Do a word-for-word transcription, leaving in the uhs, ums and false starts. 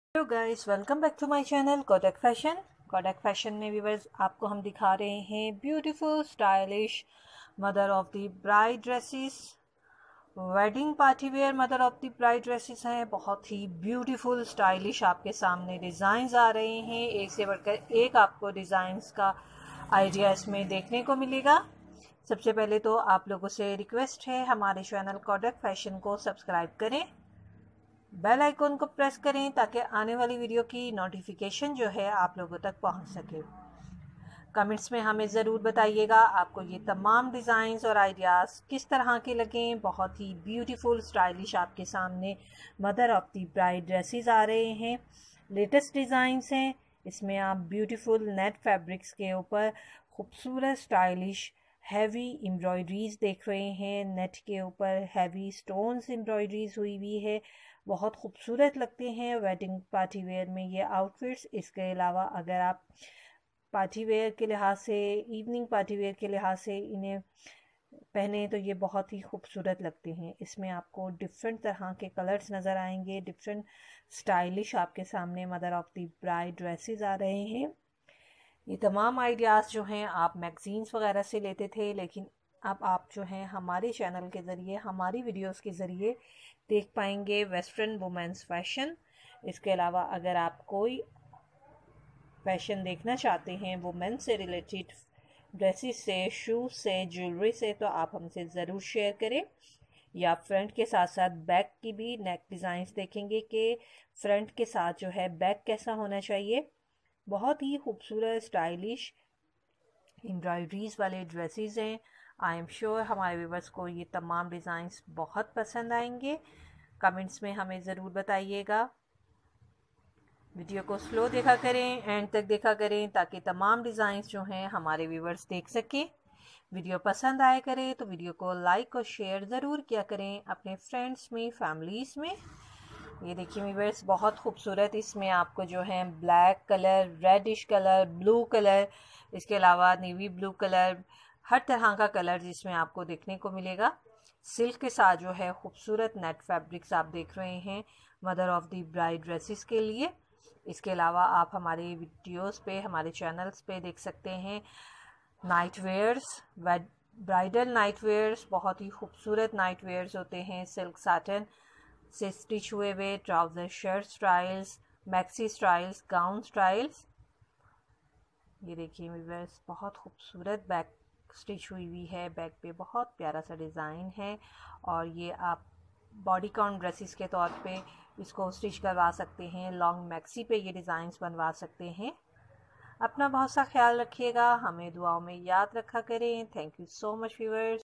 Hello guys, welcome back to my channel Kodak fashion. Kodak fashion में viewers आपको हम दिखा रहे हैं beautiful stylish mother of the bride dresses. Wedding party wear mother of the bride dresses हैं। बहुत ही beautiful stylish आपके सामने डिज़ाइंस आ रहे हैं। एक से बढ़कर एक आपको डिज़ाइंस का आइडिया इसमें देखने को मिलेगा। सबसे पहले तो आप लोगों से रिक्वेस्ट है, हमारे चैनल कोडक फैशन को सब्सक्राइब करें, बेल आइकन को प्रेस करें ताकि आने वाली वीडियो की नोटिफिकेशन जो है आप लोगों तक पहुंच सके। कमेंट्स में हमें ज़रूर बताइएगा आपको ये तमाम डिज़ाइंस और आइडियाज़ किस तरह के लगें। बहुत ही ब्यूटीफुल स्टाइलिश आपके सामने mother of the bride dresses आ रहे हैं। लेटेस्ट डिज़ाइंस हैं। इसमें आप ब्यूटीफुल नेट फैब्रिक्स के ऊपर खूबसूरत स्टाइलिश हैवी एम्ब्रॉयडरीज देख रहे हैं। नेट के ऊपर हैवी स्टोन्स एम्ब्रॉयडरीज हुई हुई है। बहुत खूबसूरत लगते हैं वेडिंग पार्टी वेयर में ये आउटफिट्स। इसके अलावा अगर आप पार्टी वेयर के लिहाज से, इवनिंग पार्टी वेयर के लिहाज से इन्हें पहने तो ये बहुत ही खूबसूरत लगते हैं। इसमें आपको डिफरेंट तरह के कलर्स नज़र आएंगे। डिफरेंट स्टाइलिश आपके सामने mother of the bride dresses आ रहे हैं। ये तमाम आइडियाज़ जो हैं आप मैगज़ीन्स वगैरह से लेते थे, लेकिन अब आप जो हैं हमारे चैनल के ज़रिए, हमारी वीडियोस के ज़रिए देख पाएंगे वेस्टर्न वुमेंस फैशन। इसके अलावा अगर आप कोई फैशन देखना चाहते हैं वुमेन से रिलेटेड, ड्रेसेस से, शूज़ से, ज्वेलरी से, तो आप हमसे ज़रूर शेयर करें। या फ्रंट के साथ साथ बैक की भी नेक डिज़ाइंस देखेंगे कि फ्रंट के साथ जो है बैक कैसा होना चाहिए। बहुत ही खूबसूरत स्टाइलिश एम्ब्रॉयडरीज वाले ड्रेसेस हैं। आई एम श्योर हमारे व्यूवर्स को ये तमाम डिज़ाइंस बहुत पसंद आएंगे। कमेंट्स में हमें ज़रूर बताइएगा। वीडियो को स्लो देखा करें, एंड तक देखा करें ताकि तमाम डिज़ाइंस जो हैं हमारे व्यूवर्स देख सकें। वीडियो पसंद आया करे तो वीडियो को लाइक और शेयर ज़रूर किया करें अपने फ्रेंड्स में, फैमिलीज़ में। ये देखिए व्यूवर्स, बहुत खूबसूरत इसमें आपको जो है black colour, reddish colour, blue colour, इसके अलावा नेवी ब्लू कलर, हर तरह का कलर जिसमें आपको देखने को मिलेगा। सिल्क के साथ जो है खूबसूरत नेट फैब्रिक्स आप देख रहे हैं mother of the bride dresses के लिए। इसके अलावा आप हमारे वीडियोस पे, हमारे चैनल्स पे देख सकते हैं night wears, bridal night wears. बहुत ही खूबसूरत नाइट वेयर्स होते हैं सिल्क साटन से स्टिच हुए हुए trouser shirt styles, maxi styles, gown styles. ये देखिए व्यूअर्स, बहुत खूबसूरत बैक स्टिच हुई हुई है। बैक पे बहुत प्यारा सा डिज़ाइन है और ये आप बॉडी कॉन ड्रेसेस के तौर पे इसको स्टिच करवा सकते हैं। लॉन्ग मैक्सी पे ये डिज़ाइंस बनवा सकते हैं। अपना बहुत सा ख्याल रखिएगा, हमें दुआओं में याद रखा करें। Thank you so much viewers.